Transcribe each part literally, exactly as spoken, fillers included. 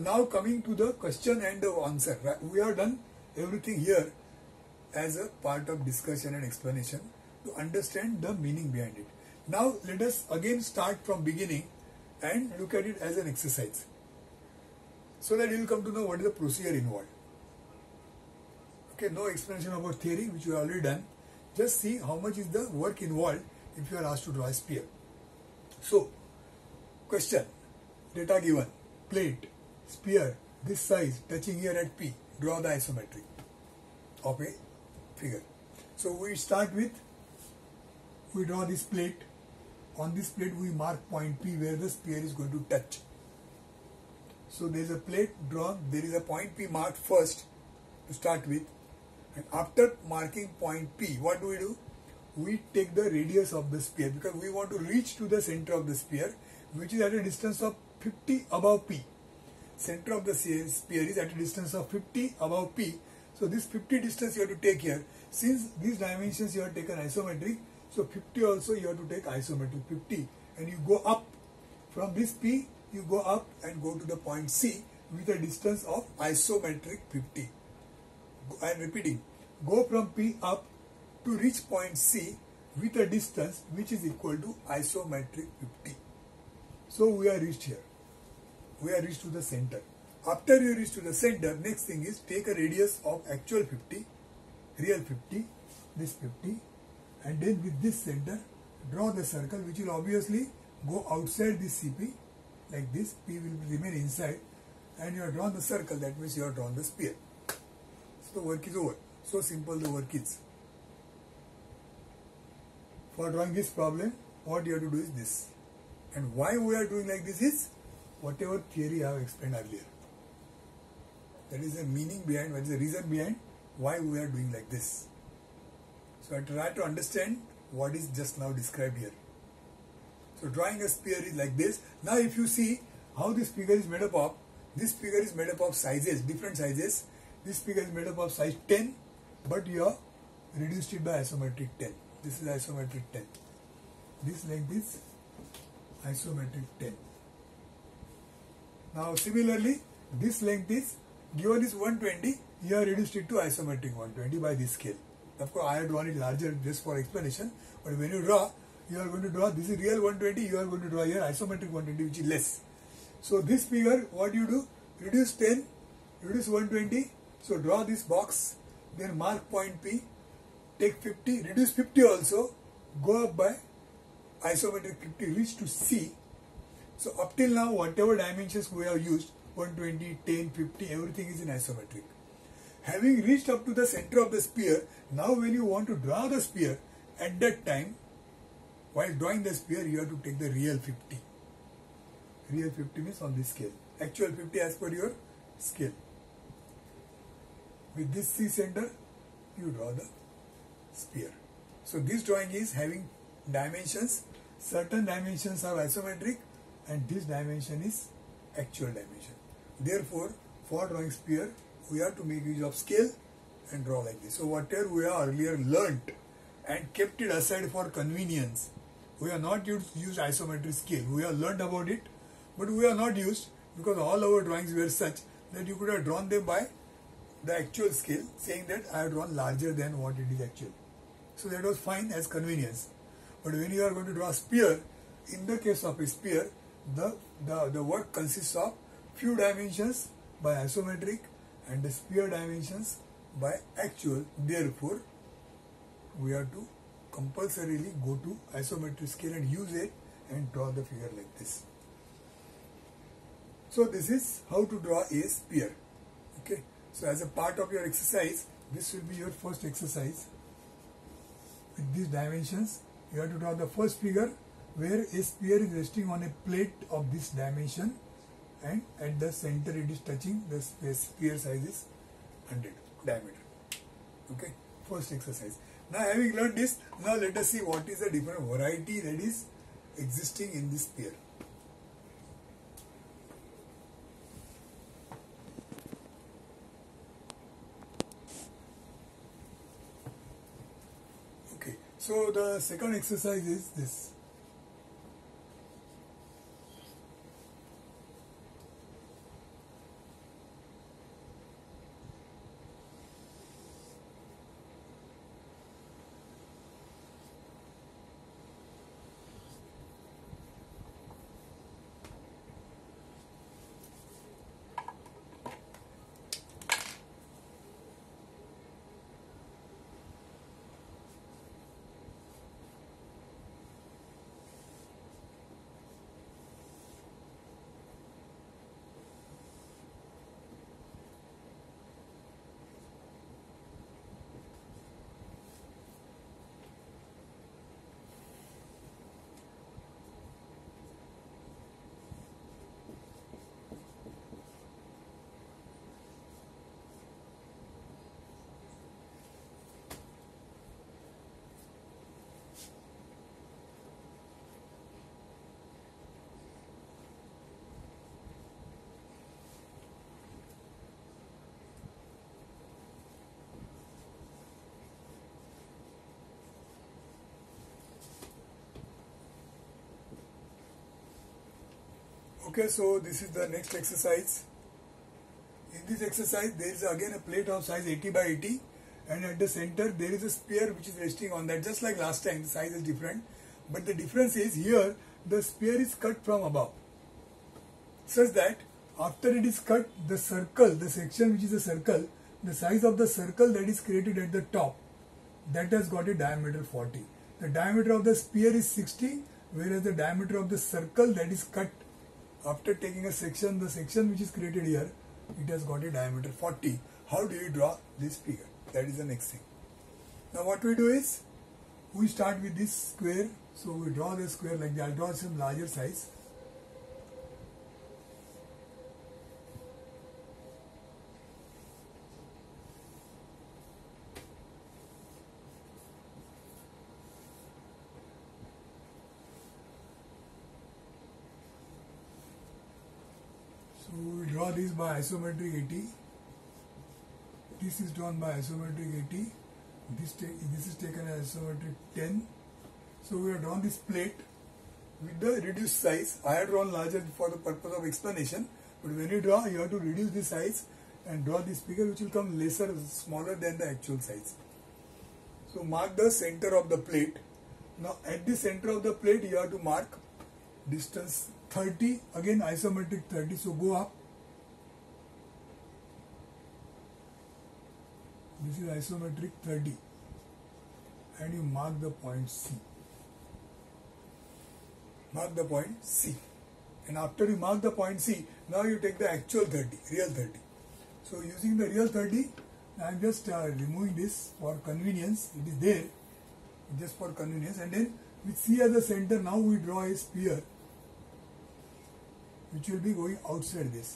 Now coming to the question and the answer. Right? We have done everything here as a part of discussion and explanation to understand the meaning behind it. Now let us again start from beginning and look at it as an exercise, so that you will come to know what is the procedure involved. Okay, no explanation about theory which we have already done. Just see how much is the work involved if you are asked to draw a sphere. So, question, data given, plate, sphere, this size, touching here at P, draw the isometry of a figure. So we start with, we draw this plate. On this plate we mark point P where the sphere is going to touch. So there is a plate drawn, there is a point P marked first to start with, and after marking point P, what do we do? We take the radius of the sphere, because we want to reach to the center of the sphere, which is at a distance of fifty above P. Center of the sphere is at a distance of fifty above P. So this fifty distance you have to take here. Since these dimensions you have taken isometric, so fifty also you have to take isometric fifty, and you go up from this P, you go up and go to the point C with a distance of isometric fifty. I am repeating, go from P up to reach point C with a distance which is equal to isometric fifty. So we are reached here. We are reached to the center. After you reach to the center, next thing is take a radius of actual fifty, real fifty, this fifty, and then with this center draw the circle which will obviously go outside this C P like this. P will remain inside, and you have drawn the circle, that means you have drawn the sphere. So the work is over. So simple the work is. For drawing this problem, what you have to do is this. And why we are doing like this is whatever theory I have explained earlier. That is the meaning behind, what is the reason behind why we are doing like this. So I try to understand what is just now described here. So drawing a sphere is like this. Now if you see how this figure is made up of, this figure is made up of sizes, different sizes. This figure is made up of size ten, but you have reduced it by isometric ten. This is isometric ten. This length is isometric ten. Now similarly, this length is given is one twenty, you have reduced it to isometric one twenty by this scale. Of course, I have drawn it larger just for explanation, but when you draw, you are going to draw, this is real one twenty, you are going to draw here isometric one twenty, which is less. So this figure, what you do? Reduce ten, reduce one twenty, so draw this box, then mark point P, take fifty, reduce fifty also, go up by isometric fifty, reach to C. So up till now, whatever dimensions we have used, one twenty, ten, fifty, everything is in isometric. Having reached up to the center of the sphere, now when you want to draw the sphere, at that time, while drawing the sphere, you have to take the real fifty. Real fifty means on this scale. Actual fifty as per your scale. With this C center, you draw the sphere. So this drawing is having dimensions. Certain dimensions are isometric, and this dimension is actual dimension. Therefore, for drawing sphere, we have to make use of scale and draw like this. So whatever we have earlier learnt and kept it aside for convenience, we have not used, used isometric scale. We have learnt about it, but we have not used, because all our drawings were such that you could have drawn them by the actual scale, saying that I have drawn larger than what it is actually. So that was fine as convenience. But when you are going to draw a sphere, in the case of a sphere, the, the, the work consists of few dimensions by isometric and the sphere dimensions by actual. Therefore, we have to compulsorily go to isometric scale and use it and draw the figure like this. So this is how to draw a sphere. Okay. So as a part of your exercise, this will be your first exercise. With these dimensions, you have to draw the first figure where a sphere is resting on a plate of this dimension, and at the center it is touching, the sphere size is one hundred diameter. Okay, first exercise. Now having learned this, now let us see what is the different variety that is existing in this sphere. Okay, so the second exercise is this. Okay, so this is the next exercise. In this exercise, there is again a plate of size eighty by eighty, and at the center there is a sphere which is resting on that. Just like last time, the size is different, but the difference is here the sphere is cut from above, such that after it is cut, the circle, the section which is a circle, the size of the circle that is created at the top, that has got a diameter forty. The diameter of the sphere is sixty, whereas the diameter of the circle that is cut after taking a section, the section which is created here, it has got a diameter forty. How do you draw this figure? That is the next thing. Now what we do is, we start with this square. So we draw the square like that. I'll draw some larger size. So we draw this by isometric eighty. This is drawn by isometric eighty. This, this is taken as isometric ten. So we have drawn this plate with the reduced size. I have drawn larger for the purpose of explanation. But when you draw, you have to reduce the size and draw this figure which will come lesser, smaller than the actual size. So mark the center of the plate. Now at the center of the plate, you have to mark distance thirty, again isometric thirty, so go up. This is isometric thirty, and you mark the point C. Mark the point C, and after you mark the point C, now you take the actual thirty, real thirty. So using the real thirty, I am just uh, removing this for convenience. It is there just for convenience, and then with C as the center, now we draw a sphere which will be going outside this.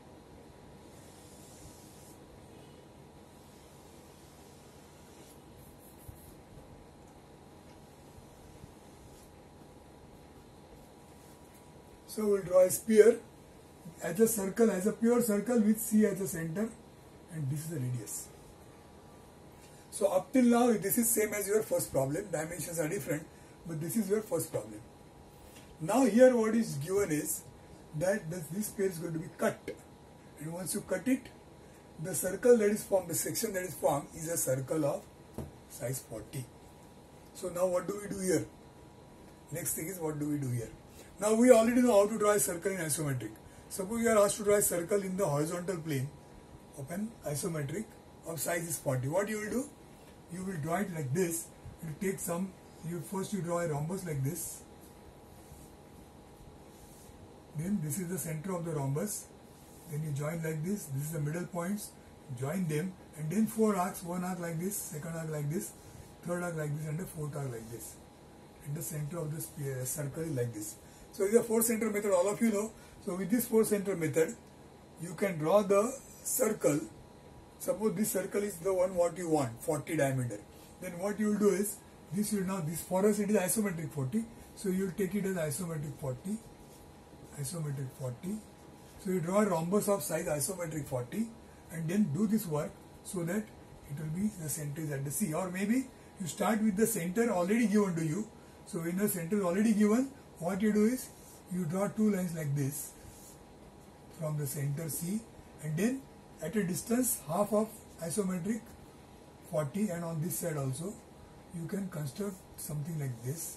So we will draw a sphere as a circle, as a pure circle with C as a center, and this is the radius. So up till now, this is same as your first problem. Dimensions are different, but this is your first problem. Now here what is given is that this sphere is going to be cut, and once you cut it, the circle that is formed, the section that is formed is a circle of size forty. So now what do we do here? Next thing is, what do we do here? Now we already know how to draw a circle in isometric. Suppose you are asked to draw a circle in the horizontal plane of an isometric of size is forty. What you will do? You will draw it like this. You take some, you first you draw a rhombus like this. Then this is the center of the rhombus. Then you join like this. This is the middle points. Join them, and then four arcs. One arc like this, second arc like this, third arc like this, and the fourth arc like this. And the center of this circle is like this. So this is a four center method. All of you know. So with this four center method, you can draw the circle. Suppose this circle is the one what you want, forty diameter. Then what you will do is, this will now, this for us it is isometric forty. So you will take it as isometric forty. Isometric forty. So you draw a rhombus of size isometric forty, and then do this work so that it will be the center is at the C. Or maybe you start with the center already given to you. So when the center is already given, what you do is you draw two lines like this from the center C, and then at a distance half of isometric forty, and on this side also you can construct something like this.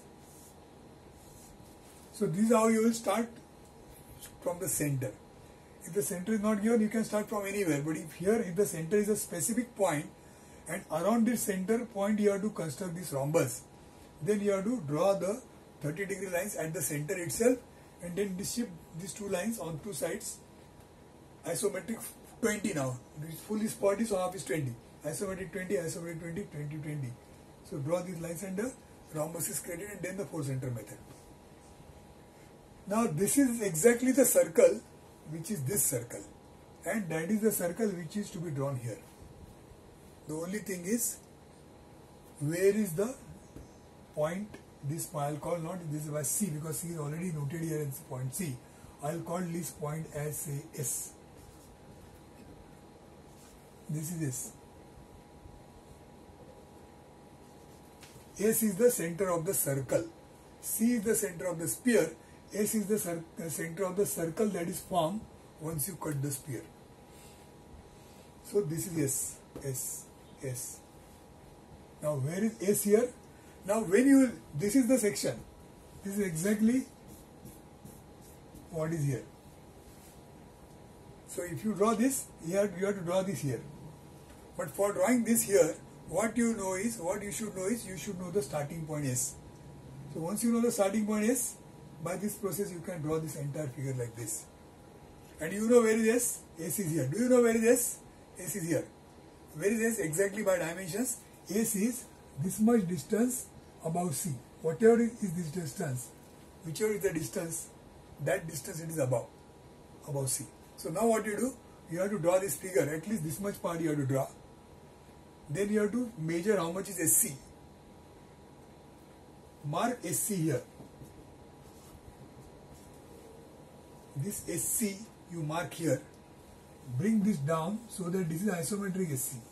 So this is how you will start from the center. If the center is not given, you can start from anywhere. But if here, if the center is a specific point, and around this center point you have to construct this rhombus, then you have to draw the thirty degree lines at the center itself, and then shift these two lines on two sides. Isometric twenty now. This full is forty, so half is twenty. Isometric twenty, isometric twenty, twenty, twenty. So draw these lines and the rhombus is created, and then the four center method. Now this is exactly the circle which is this circle, and that is the circle which is to be drawn here. The only thing is, where is the point? This point I will call not this by C, because C is already noted here as point C. I will call this point as say S. This is S. S is the center of the circle. C is the center of the sphere, S is the cir center of the circle that is formed once you cut the sphere. So this is S, S, S. Now where is S here? Now when you, this is the section. This is exactly what is here. So if you draw this, you have, you have to draw this here. But for drawing this here, what you know is, what you should know is, you should know the starting point S. So once you know the starting point S, by this process you can draw this entire figure like this. And you know where is S? S is here. Do you know where is S? S is here. Where is S? Exactly by dimensions. S is this much distance above C. Whatever is this distance, whichever is the distance, that distance it is above, above C. So now what you do? You have to draw this figure, at least this much part you have to draw. Then you have to measure how much is S C. Mark S C here. This S C you mark here. Bring this down so that this is isometric S C.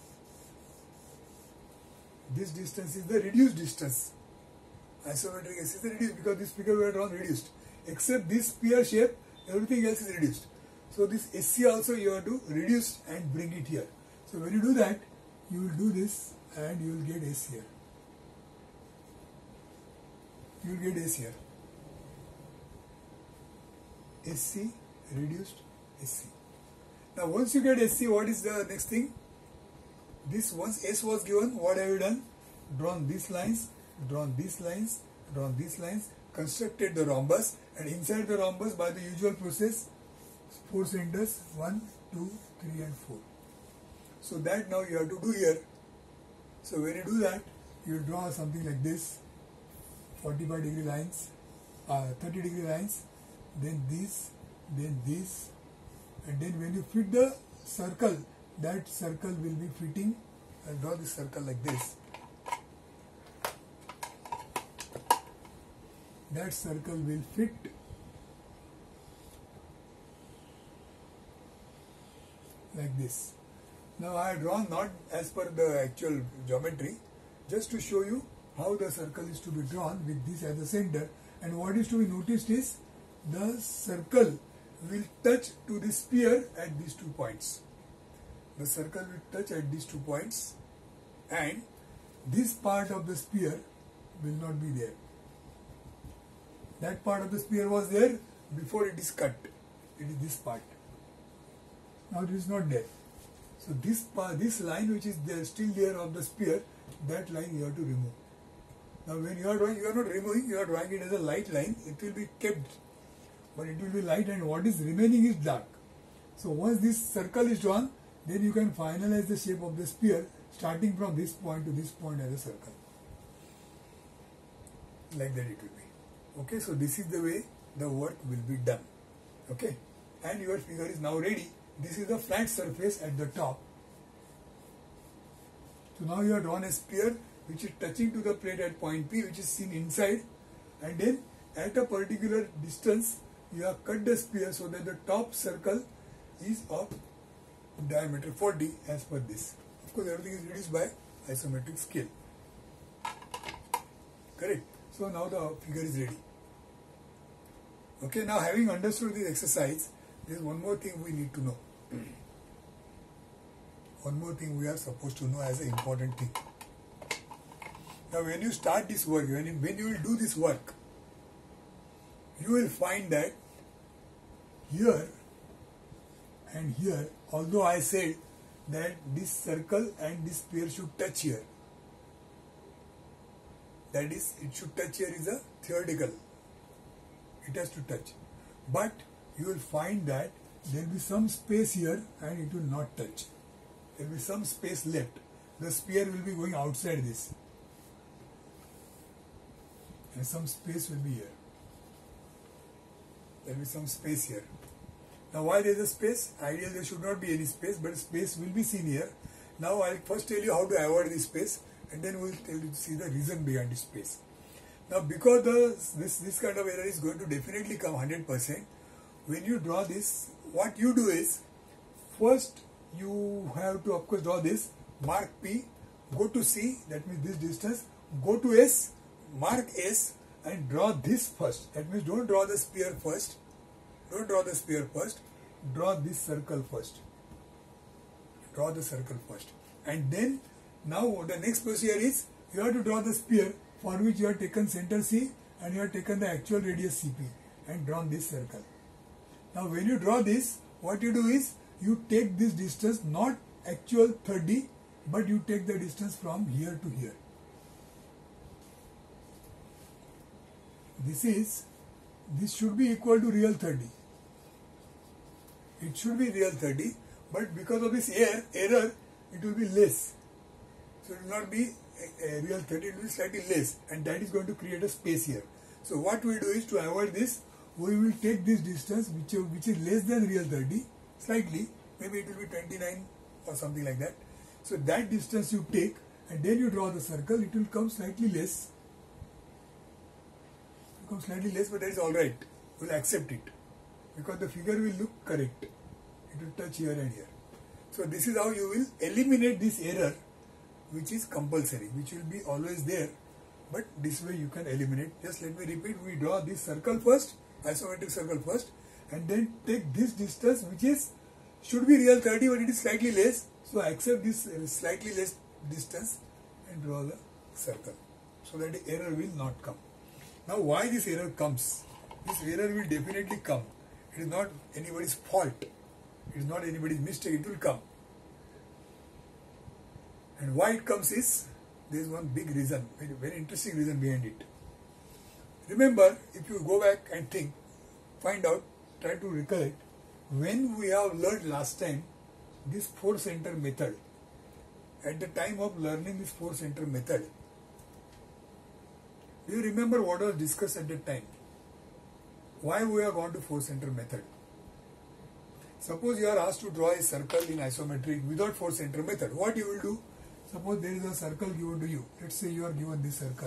This distance is the reduced distance. Isometric S C is the reduced because this figure we have drawn reduced. Except this sphere shape, everything else is reduced. So this S C also you have to reduce and bring it here. So when you do that, you will do this and you will get S here. You will get S here. S C reduced S C. Now once you get S C, what is the next thing? This once S was given, what have you done? Drawn these lines, drawn these lines, drawn these lines, constructed the rhombus, and inside the rhombus by the usual process, four centers, one, two, three and four. So that now you have to do here. So when you do that, you draw something like this, forty-five degree lines, uh, thirty degree lines, then this, then this, and then when you fit the circle, that circle will be fitting. I'll draw this circle like this. That circle will fit like this. Now I have drawn not as per the actual geometry, just to show you how the circle is to be drawn with this as the center. And what is to be noticed is the circle will touch to the sphere at these two points. The circle will touch at these two points, and this part of the sphere will not be there. That part of the sphere was there before it is cut. It is this part. Now it is not there. So this part, this line which is there, still there of the sphere, that line you have to remove. Now when you are drawing, you are not removing, you are drawing it as a light line. It will be kept, but it will be light, and what is remaining is dark. So once this circle is drawn, then you can finalize the shape of the sphere starting from this point to this point as a circle. Like that it will be. Okay, so this is the way the work will be done. Okay, and your figure is now ready. This is the flat surface at the top. So now you have drawn a sphere which is touching to the plate at point P, which is seen inside, and then at a particular distance you have cut the sphere so that the top circle is of diameter forty as per this. Of course everything is reduced by isometric scale. Correct. So now the figure is ready. Okay, now having understood this exercise, there is one more thing we need to know. One more thing we are supposed to know as an important thing. Now when you start this work, when you, when you will do this work, you will find that here and here, although I said that this circle and this sphere should touch here, that is, it should touch here is a theoretical, it has to touch, but you will find that there will be some space here and it will not touch. There will be some space left. The sphere will be going outside this, and some space will be here. There will be some space here. Now why there is a space? Ideally there should not be any space, but space will be seen here. Now I will first tell you how to avoid this space, and then we will tell you to see the reason behind this space. Now because the, this, this kind of error is going to definitely come one hundred percent, when you draw this, what you do is, first you have to of course draw this, mark P, go to C, that means this distance, go to S, mark S, and draw this first. That means don't draw the sphere first. Don't draw the sphere first. Draw this circle first. Draw the circle first. And then now the next procedure is you have to draw the sphere for which you have taken center C and you have taken the actual radius C P and drawn this circle. Now when you draw this, what you do is you take this distance, not actual thirty, but you take the distance from here to here. This is, this should be equal to real thirty. It should be real thirty, but because of this error, error it will be less. So it will not be a, a real thirty, it will be slightly less, and that is going to create a space here. So what we do is, to avoid this, we will take this distance which, which is less than real thirty, slightly, maybe it will be twenty-nine or something like that. So that distance you take and then you draw the circle, it will come slightly less. It will come slightly less, but that is alright. We will accept it because the figure will look correct. It will touch here and here. So this is how you will eliminate this error, which is compulsory, which will be always there, but this way you can eliminate. Just let me repeat, we draw this circle first, isometric circle first, and then take this distance which is, should be real thirty, but it is slightly less. So accept this slightly less distance and draw the circle so that the error will not come. Now why this error comes? This error will definitely come. It is not anybody's fault. It is not anybody's mistake. It will come. And why it comes is, there is one big reason, very, very interesting reason behind it. Remember, if you go back and think, find out, try to recollect, when we have learned last time this four center method, at the time of learning this four center method, do you remember what was discussed at that time? Why we have gone to four center method? Suppose you are asked to draw a circle in isometric without four center method. What you will do? Suppose there is a circle given to you. Let's say you are given this circle.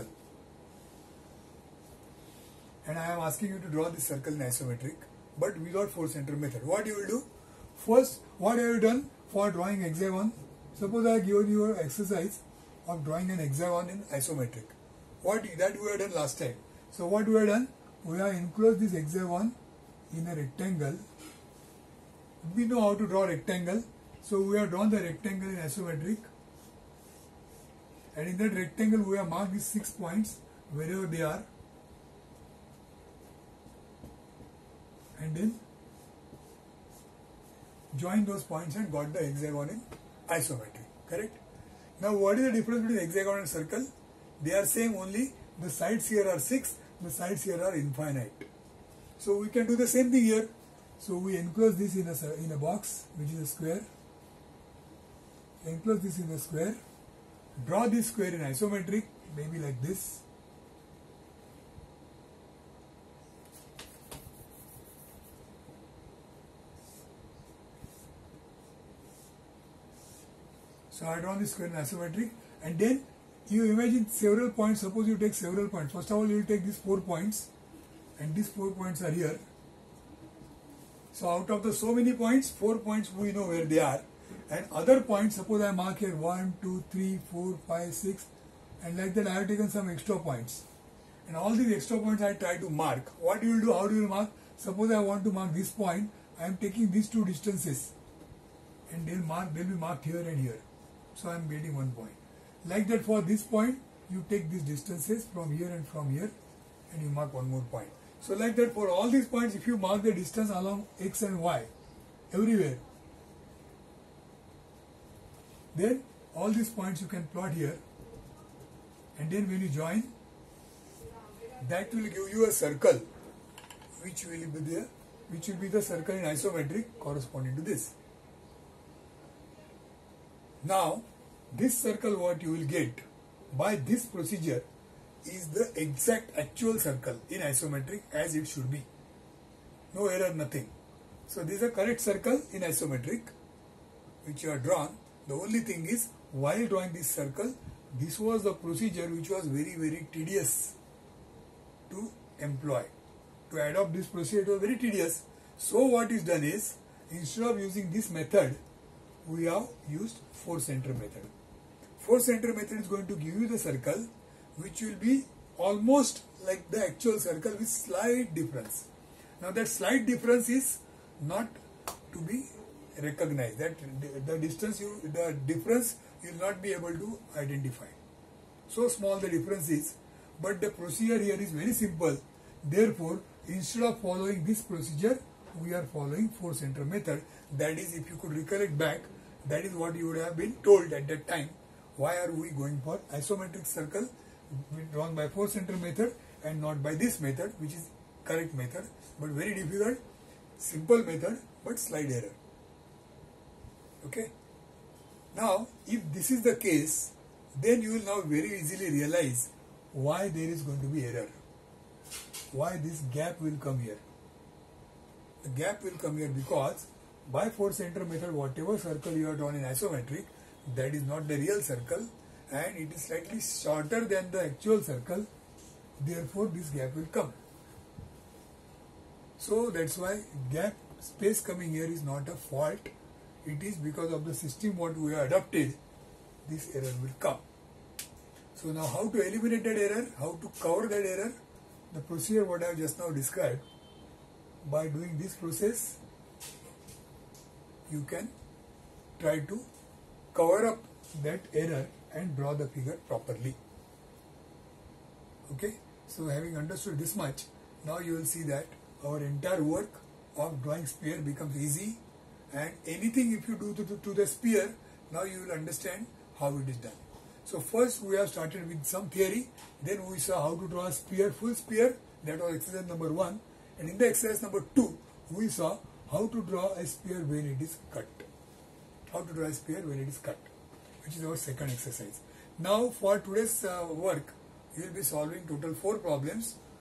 And I am asking you to draw this circle in isometric, but without four center method. What you will do? First, what have you done for drawing hexagon? Suppose I have given you an exercise of drawing an hexagon in isometric. What that we have done last time. So what we have done? We have enclosed this hexagon in a rectangle. We know how to draw rectangle. So we have drawn the rectangle in isometric. And in that rectangle we have marked these six points wherever they are. And then join those points and got the hexagon in isometric. Correct? Now what is the difference between hexagon and circle? They are same, only the sides here are six, the sides here are infinite. So we can do the same thing here. So we enclose this in a, in a box which is a square. Enclose this in a square. Draw this square in isometric, maybe like this. So I draw this square in isometric, and then you imagine several points. Suppose you take several points. First of all, you will take these four points, and these four points are here. So out of the so many points, four points we know where they are. And other points, suppose I mark here one, two, three, four, five, six, and like that I have taken some extra points. And all these extra points I try to mark. What you will do, how do you mark? Suppose I want to mark this point, I am taking these two distances. And they'll mark, they'll be marked here and here. So I am getting one point. Like that for this point, you take these distances from here and from here, and you mark one more point. So like that for all these points, if you mark the distance along x and y, everywhere, then all these points you can plot here, and then when you join, that will give you a circle which will be there, which will be the circle in isometric corresponding to this. Now this circle what you will get by this procedure is the exact actual circle in isometric as it should be. No error, nothing. So this is a correct circle in isometric which you have drawn. The only thing is, while drawing this circle, this was the procedure which was very very tedious to employ. To adopt this procedure, it was very tedious. So what is done is, instead of using this method, we have used four center method. Four center method is going to give you the circle which will be almost like the actual circle with slight difference. Now that slight difference is not to be recognized. That the distance you, the difference you will not be able to identify. So small the difference is, but the procedure here is very simple. Therefore, instead of following this procedure, we are following fourth center method. That is, if you could recollect back, that is what you would have been told at that time. Why are we going for isometric circle drawn by fourth center method and not by this method, which is correct method, but very difficult, simple method, but slight error. Okay. Now, if this is the case, then you will now very easily realize why there is going to be error. Why this gap will come here. The gap will come here because by fourth center method, whatever circle you are drawn in isometric, that is not the real circle and it is slightly shorter than the actual circle. Therefore, this gap will come. So that's why gap space coming here is not a fault. It is because of the system what we have adopted, this error will come. So now how to eliminate that error, how to cover that error, the procedure what I have just now described. By doing this process, you can try to cover up that error and draw the figure properly. Okay, so having understood this much, now you will see that our entire work of drawing sphere becomes easy, and anything if you do to, to, to the sphere, now you will understand how it is done. So first we have started with some theory, then we saw how to draw a sphere, full sphere, that was exercise number one, and in the exercise number two, we saw how to draw a sphere when it is cut. How to draw a sphere when it is cut, which is our second exercise. Now for today's uh, work, you will be solving total four problems.